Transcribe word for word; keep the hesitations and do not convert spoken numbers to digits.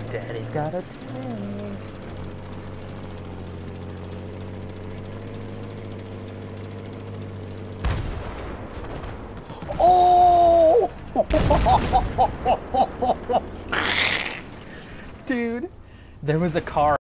Daddy's got a tank. Oh! Dude, there was a car